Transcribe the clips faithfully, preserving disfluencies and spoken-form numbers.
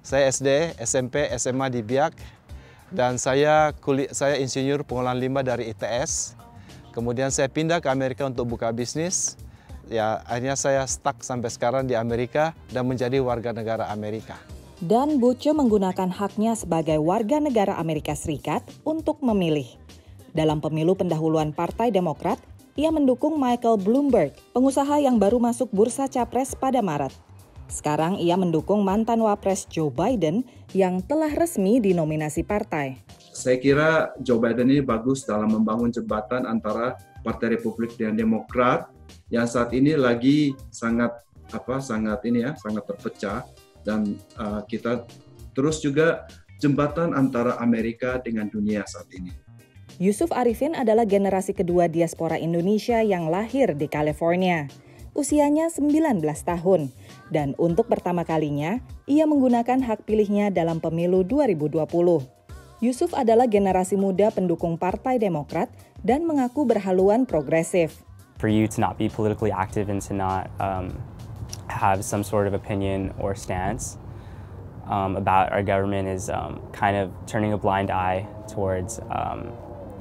Saya S D, S M P, S M A di Biak, dan saya kuliah, saya insinyur pengolahan limbah dari I T S. Kemudian saya pindah ke Amerika untuk buka bisnis. Ya, akhirnya saya stuck sampai sekarang di Amerika dan menjadi warga negara Amerika. Dan Buce menggunakan haknya sebagai warga negara Amerika Serikat untuk memilih. Dalam pemilu pendahuluan Partai Demokrat, ia mendukung Michael Bloomberg, pengusaha yang baru masuk bursa capres pada Maret. Sekarang ia mendukung mantan Wapres Joe Biden yang telah resmi dinominasi partai. Saya kira Joe Biden ini bagus dalam membangun jembatan antara Partai Republik dan Demokrat yang saat ini lagi sangat apa sangat ini ya sangat terpecah, dan uh, kita terus juga jembatan antara Amerika dengan dunia saat ini. Yusuf Arifin adalah generasi kedua diaspora Indonesia yang lahir di California. Usianya sembilan belas tahun, dan untuk pertama kalinya, ia menggunakan hak pilihnya dalam pemilu dua ribu dua puluh. Yusuf adalah generasi muda pendukung Partai Demokrat dan mengaku berhaluan progresif. For you to not be politically active and to not um, have some sort of opinion or stance um, about our government is um, kind of turning a blind eye towards um,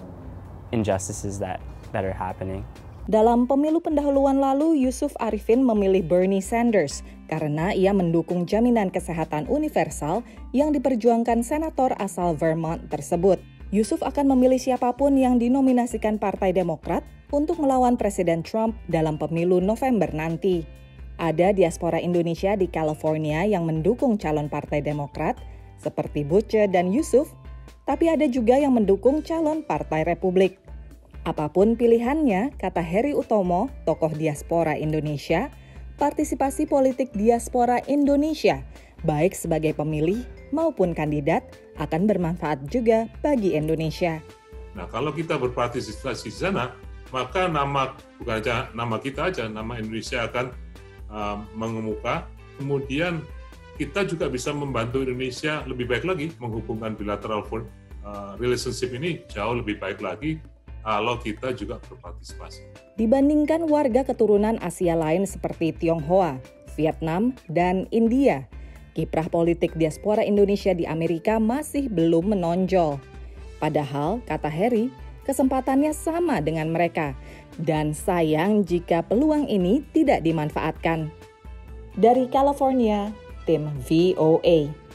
injustices that, that are happening. Dalam pemilu pendahuluan lalu, Yusuf Arifin memilih Bernie Sanders karena ia mendukung jaminan kesehatan universal yang diperjuangkan senator asal Vermont tersebut. Yusuf akan memilih siapapun yang dinominasikan Partai Demokrat untuk melawan Presiden Trump dalam pemilu November nanti. Ada diaspora Indonesia di California yang mendukung calon Partai Demokrat seperti Buce dan Yusuf, tapi ada juga yang mendukung calon Partai Republik. Apapun pilihannya, kata Heri Utomo, tokoh diaspora Indonesia, partisipasi politik diaspora Indonesia, baik sebagai pemilih maupun kandidat, akan bermanfaat juga bagi Indonesia. Nah, kalau kita berpartisipasi di sana, maka nama bukan aja nama kita aja, nama Indonesia akan uh, mengemuka. Kemudian kita juga bisa membantu Indonesia lebih baik lagi, menghubungkan bilateral uh, relationship ini jauh lebih baik lagi kalau kita juga berpartisipasi. Dibandingkan warga keturunan Asia lain seperti Tionghoa, Vietnam, dan India, kiprah politik diaspora Indonesia di Amerika masih belum menonjol. Padahal, kata Heri, kesempatannya sama dengan mereka, dan sayang jika peluang ini tidak dimanfaatkan. Dari California, tim V O A.